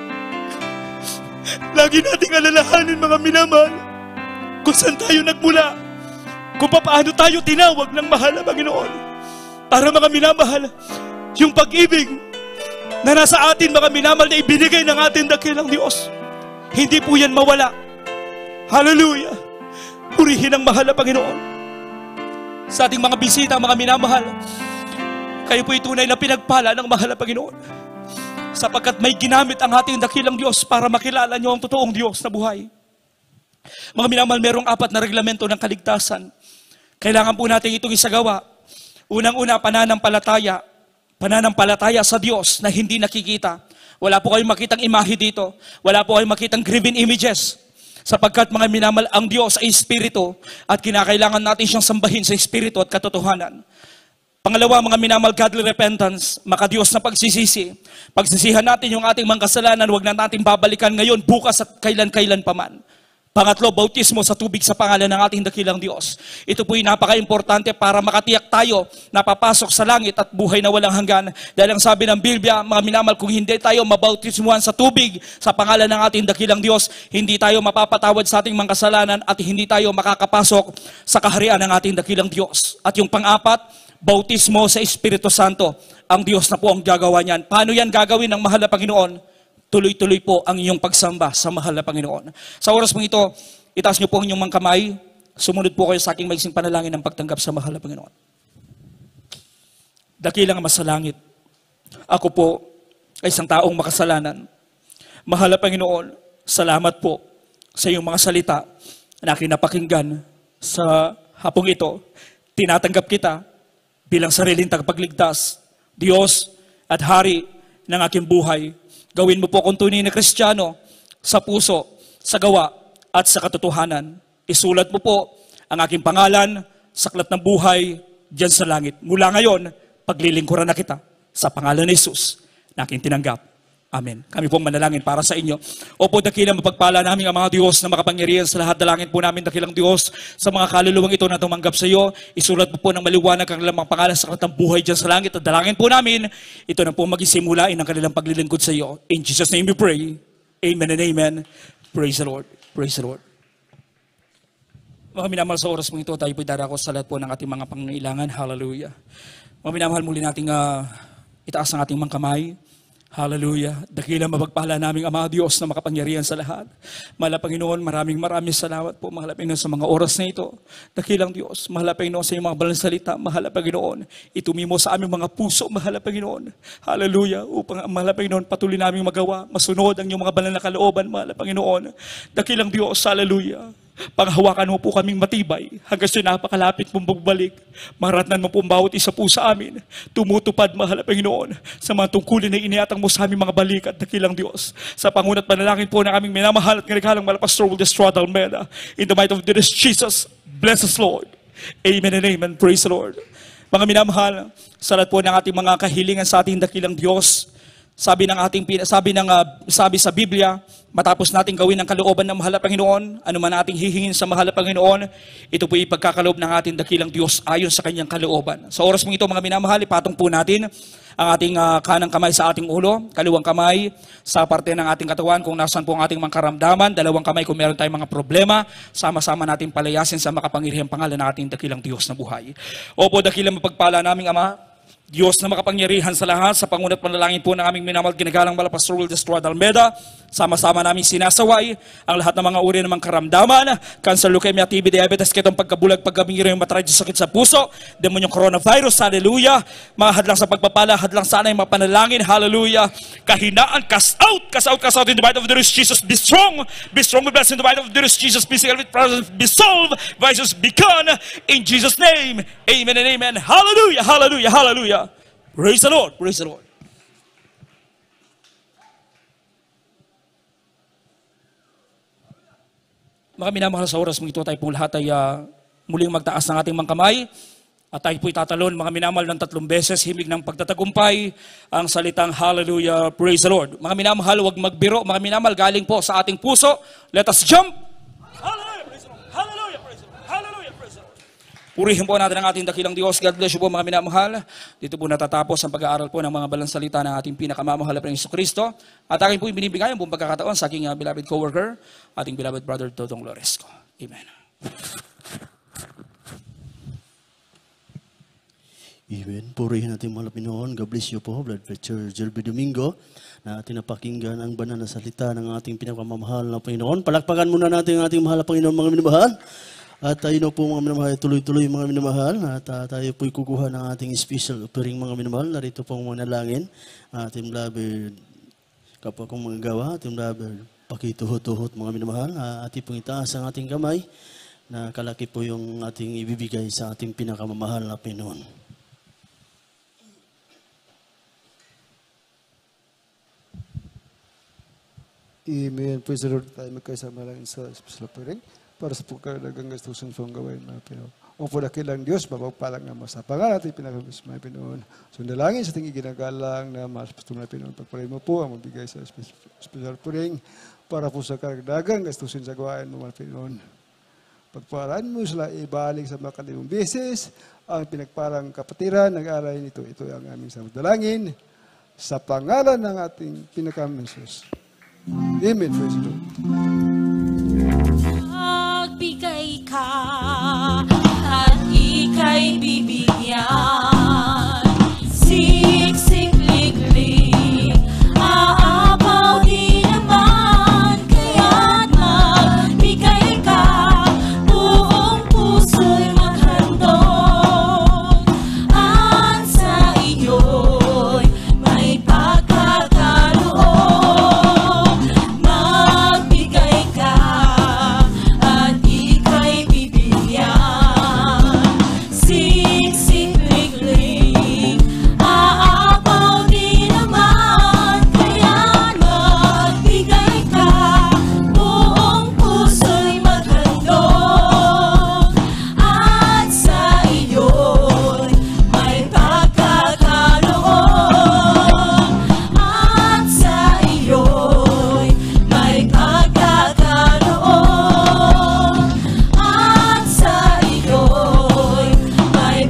Lagi nating alalahanin, mga minamahal, kung saan tayo nagmula, kung paano tayo tinawag ng mahal na Panginoon. Para, mga minamahal, yung pag-ibig na nasa atin, mga minamahal, na ibinigay ng ating dakilang Diyos, hindi po yan mawala. Hallelujah! Purihin ang mahal na Panginoon. Sa ating mga bisita, mga minamahal, kayo po'y tunay na pinagpala ng mahal na Panginoon, sapagkat may ginamit ang ating dakilang Diyos para makilala niyo ang totoong Diyos na buhay. Mga minamahal, merong apat na reglamento ng kaligtasan. Kailangan po natin itong isagawa. Unang-una, pananampalataya. Pananampalataya sa Diyos na hindi nakikita. Wala po kayong makitang imahe dito. Wala po kayong makitang graven images. Sapagkat, mga minamahal, ang Diyos ay Espiritu at kinakailangan natin siyang sambahin sa Espiritu at katotohanan. Pangalawa, mga minamahal, godly repentance, maka-Diyos na pagsisisi. Pagsisihan natin yung ating mga kasalanan, huwag na natin babalikan ngayon, bukas at kailan-kailan pa man. Pangatlo, bautismo sa tubig sa pangalan ng ating dakilang Diyos. Ito po'y napaka-importante para makatiyak tayo na papasok sa langit at buhay na walang hanggan. Dahil ang sabi ng Biblia, mga minamahal, kung hindi tayo mabautismuhan sa tubig sa pangalan ng ating dakilang Diyos, hindi tayo mapapatawad sa ating mga kasalanan at hindi tayo makakapasok sa kaharian ng ating dakilang Diyos. At yung pang-apat, bautismo sa Espiritu Santo. Ang Diyos na po ang gagawa niyan. Paano yan gagawin ng mahal na Panginoon? Tuloy-tuloy po ang inyong pagsamba sa mahal na Panginoon. Sa oras mong ito, itaas niyo po ang inyong mga kamay. Sumunod po kayo sa aking maiksing panalangin ng pagtanggap sa mahal na Panginoon. Dakilang Ama sa langit, ako po ay isang taong makasalanan. Mahal na Panginoon, salamat po sa iyong mga salita na aking napakinggan sa hapong ito. Tinatanggap kita bilang sariling tagapagligtas, Diyos at Hari ng aking buhay. Gawin mo po akong tunay na Kristiyano sa puso, sa gawa, at sa katotohanan. Isulat mo po ang aking pangalan sa aklat ng buhay diyan sa langit. Mula ngayon, paglilingkuran na kita sa pangalan ni Jesus na aking tinanggap. Amen. Kami pong manalangin para sa inyo. Opo, dakilang mapagpala namin ang mga Diyos na makapangyarihan sa lahat. Dalangin po namin, dakilang Diyos, sa mga kaluluwang ito na tumanggap sa iyo. Isulat po po ng maliwanag ang kanilang mga pangalan sa aklat ng buhay dyan sa langit. At dalangin po namin, ito na po magisimulain ang kanilang paglilingkod sa iyo. In Jesus' name we pray. Amen and amen. Praise the Lord. Praise the Lord. Mga minamahal, sa oras mong ito, tayo po'y darako sa lahat po ng ating mga pangailangan. Hallelujah. Mga minamahal, muli nating uh, itaas ang ating mga kamay. Hallelujah. Dakilang mapagpala naming Ama Diyos na makapangyarihan sa lahat. Mahal na Panginoon, maraming maraming salamat po, mahal na Panginoon, sa mga oras na ito. Dakilang Diyos, mahal na Panginoon, sa iyong mga banal na salita, mahal na Panginoon, itumimo sa aming mga puso, mahal na Panginoon. Hallelujah. Upang, mahal na Panginoon, patuloy naming magawa, masunod ang iyong mga banal na kalooban, mahal na Panginoon. Dakilang Diyos, hallelujah. Panghawakan mo po kaming matibay hanggang sa napakalapit mong pagbalik. Maratnan mo po ang bawat isa po sa amin. Tumutupad, mahal na Panginoon, sa mga tungkulin na iniatang mo sa aming mga balikat, dakilang Diyos. Sa pangunat panalangin po ng aming minamahal at ngalikalang malapastor will destroy the Almeida. In the might of the Jesus, bless us, Lord. Amen and amen. Praise the Lord. Mga minamahal, sa lahat po ng ating mga kahilingan sa ating dakilang Diyos, sabi ng ating sabi ng uh, sabi sa Biblia, matapos nating gawin ang kalooban ng mahal na Panginoon, ano man ating hihingin sa mahal na Panginoon, ito po ipagkakaloob ng ating dakilang Diyos ayon sa kanyang kalooban. Sa oras mong ito, mga minamahal, ipatong po natin ang ating uh, kanang kamay sa ating ulo, kaliwang kamay sa parte ng ating katawan kung nasaan po ang ating mga karamdaman, dalawang kamay kung meron tayong mga problema, sama-sama natin palayasin sa makapangyarihang pangalan ng ating dakilang Diyos na buhay. Opo, dakilang mapagpala naming Ama, Diyos na makapangyarihan sa lahat, sa pangunat panalangin po ng aming minamahal ginagalang Pastor Will Destroy Almeida, sama-sama namin sinasaway ang lahat ng mga uri ng mga karamdaman, cancer, leukemia, T B, diabetes, ketong pagkabulag, pagkabingiro, yung matradyo, sakit sa puso, demonyong coronavirus, hallelujah, mga hadlang sa pagpapala, hadlang sana yung mga panalangin, hallelujah, kahinaan, cast out, cast out, cast out in the might of the Lord Jesus, be strong, be strong, be blessed in the might of the Lord Jesus, physical with presence, be solved, vices be gone, in Jesus' name, amen and amen, hallelujah, hallelujah, hallelujah. Praise the Lord, praise the Lord. Mga minamahal sa oras, mga ito tayo pong lahat ay uh, muling magtaas ng ating mga kamay at tayo po'y tatalon, mga minamahal, ng tatlong beses, himig ng pagtatagumpay, ang salitang hallelujah, praise the Lord. Mga minamahal, huwag magbiro, mga minamahal, galing po sa ating puso, let us jump! Hallelujah, praise the Lord! Hallelujah, praise the Lord! Hallelujah, praise the Lord! Purihin po natin ang ating dakilang Diyos. God bless you po, mga minamahal. Dito po natatapos ang pag-aaral po ng mga balang salita ng ating pinakamamahal na Jesucristo. At aking po ibinibigay ang buong pagkakataon sa aking uh, beloved co-worker, ating beloved brother Totong Loresco. Amen. Amen. Purihin natin mga Pinoon. God bless you po, Blood Preacher Jervy Domingo, na ating napakinggan ang banal na salita ng ating pinakamamahal na Panginoon. Palakpakan muna natin ang ating mahal na Panginoon, mga minamahal. At tayo na po mga minamahal, tuloy-tuloy mga minamahal. At uh, tayo po'y kukuha ng ating special offering mga minamahal. Narito po mga nalangin. Ating beloved kapwa kong mga gawa, ating beloved pakituhot-tuhot mga minamahal. Uh, ating pong itaas ang ating kamay na kalaki po yung ating ibibigay sa ating pinakamamahal na Panginoon. Amen. Praise the Lord. Tayo magkasama lang sa special offering para sa pagkadagang gastusin sa gawin mga Pinoon. O po dakilang Diyos, mapagpalang nga sa pangalan natin pinakabis mga Pinoon. So dalangin sa tingin ginagalang na mas pasto mga Pinoon. Pagpalay mo po ang magbigay sa special offering para po sa karagdagang gastusin sa gawain mo mga Pinoon. Pagpalaan mo sila ibalik sa mga kalimang beses ang pinagparang kapatiran ng aray nito. Ito ang aming dalangin sa pangalan ng ating pinakamamahal Jesus. Amen. Praise the Lord. Magbigay ka at ika'y bibigyan. Siksik, liklik, aapaw di naman. Kaya't magbigay ka, buong puso'y maghandog. At sa iyo'y may pagkakaloob. Magbigay ka at ika'y bibigyan. Siksik, liklik, aapaw di naman. Kaya't magbigay ka, buong puso'y maghandog. At sa iyo'y may pagkakaloob. At sa iyo'y may pagkakaloob. At sa iyo'y may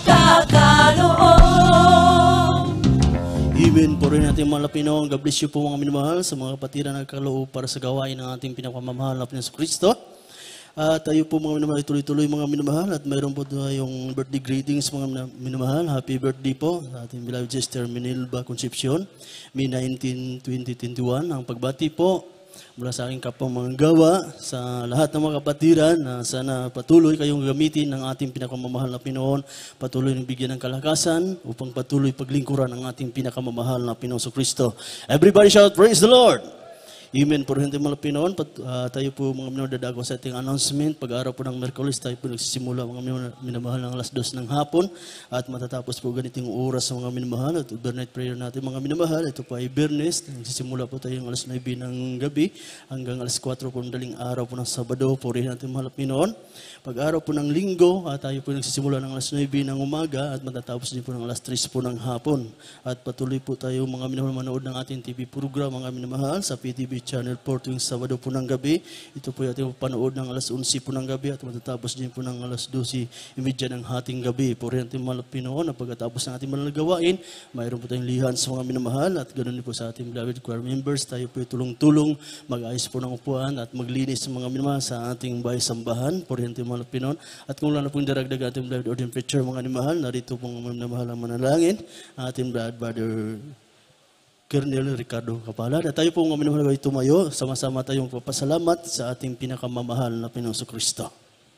pagkakaloob. Amen. Purihin natin mga Pinoon. God bless you po mga minamahal sa mga kapatiran na nagkaloob para sa gawain ng ating pinakamamahal na Panginoon Kristo. At tayo po mga minamahal, tuloy-tuloy mga minamahal. At mayroon po tayong birthday greetings mga mina- minamahal. Happy birthday po sa ating beloved sister Minilba Concepcion, May nineteenth, twenty twenty-one. Ang pagbati po mula sa aking kapwa mga gawa sa lahat ng mga kapatiran na sana patuloy kayong gamitin ng ating pinakamamahal na Pinoon, patuloy ng bigyan ng kalakasan upang patuloy paglingkuran ang ating pinakamamahal na Pinoon Kristo. Everybody shout, praise the Lord! Amen. Purihin tayo mga Pinoon. Pat, uh, tayo po mga minamahal dadago sa ating announcement. Pag-araw po ng Merkulis, tayo po nagsisimula mga minamahal ng alas dos ng hapon at matatapos po ganitong oras sa mga minamahal at overnight prayer natin mga minamahal. Ito po ay Bernes. Nagsisimula po tayo ng alas nine ng gabi hanggang alas four po ng daling araw po ng Sabado. Purihin natin mga Pinoon. Pag-araw po ng Linggo, uh, tayo po nagsisimula ng alas nine ng umaga at matatapos din po ng alas tres po ng hapon. At patuloy po tayo mga minamahal manood ng ating T V program mga minamahal sa P T V T V Channel four tuwing Sabado po ng gabi. Ito po yung ating panood ng alas eleven po ng gabi at matatapos din po ng alas twelve thirty ng hating gabi. Po rin ating mga Pinoon na pagkatapos ng ating mga gawain, mayroon po tayong lihan sa mga minamahal at ganoon din po sa ating beloved choir members. Tayo po tulong-tulong, mag-ayos po ng upuan at maglinis ng mga minamahal sa ating bahay sambahan. Po rin ating mga Pinoon. At kung wala na pong daragdag ating beloved ordained preacher mga minamahal, narito pong mga minamahal ang manalangin. Ating beloved brother Colonel Ricardo Kapalad. At tayo po mga minamahal ay tumayo, sama-sama tayong papasalamat sa ating pinakamamahal na Pinoong Kristo.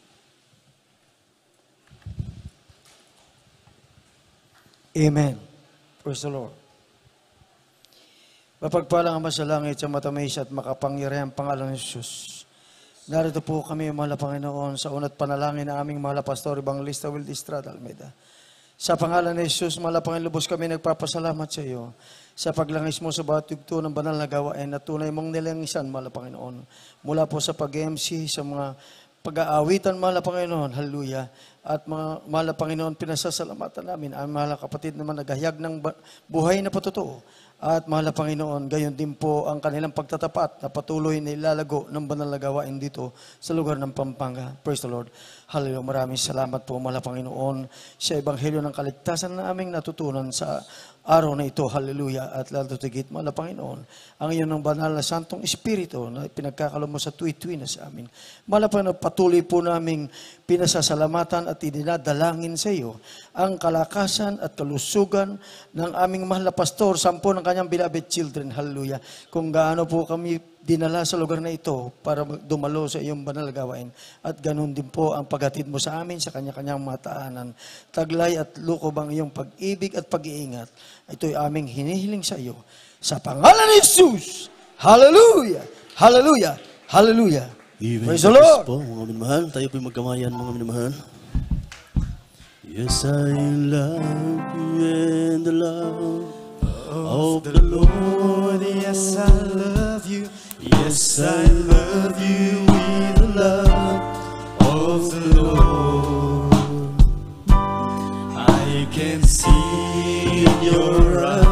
Amen. Praise the Lord. Mapagpalang Ama sa langit, sa matamis at makapangyarihang pangalan ng Jesus. Narito po kami, mahal na Panginoon, sa unat panalangin ng aming mahal na Pastor Evangelista Will Estrada Almeida. Sa pangalan ni Jesus, mahal na Panginoon, lubos kami nagpapasalamat sa iyo sa paglangis mo sa bawat yugto ng banal na gawain at tunay mong nilangisan, mahal na Panginoon. Mula po sa pag-J M C sa mga pag-aawitan, mahal na Panginoon, hallelujah. At mga mahal na Panginoon, pinasasalamatan namin ang mahal na kapatid naman naghahayag ng buhay na patotoo. At mahal na Panginoon, gayon din po ang kanilang pagtatapat na patuloy na ilalago ng banal na gawain dito sa lugar ng Pampanga. Praise the Lord. Hallelujah. Maraming salamat po, mahal na Panginoon, sa ebanghelyo ng kaligtasan na aming natutunan sa araw na ito. Hallelujah. At lalo tigit, mahal na Panginoon, ang iyon ng banal na Santong Espiritu na pinagkakalo mo sa tuwi-tuwi na sa amin. Mahal na Panginoon, patuloy po naming pinasasalamatan at idinadalangin sa iyo ang kalakasan at kalusugan ng aming mahal na pastor, sampo ng kanyang beloved children. Hallelujah. Kung gaano po kami dinala sa lugar na ito para dumalo sa iyong banal na gawain. At ganun din po ang paghatid mo sa amin sa kanya-kanyang mga taanan. Taglay at lukob ang iyong pag-ibig at pag-iingat. Ito'y aming hinihiling sa iyo. Sa pangalan ni Jesus! Hallelujah! Hallelujah! Hallelujah! Amen. Praise the Lord! Po, mga minamahal, tayo po magkamayan, mga minamahal. Yes, I love you and the love of the Lord. Yes, I love you. Yes, I love you with the love of the Lord. I can see in your eyes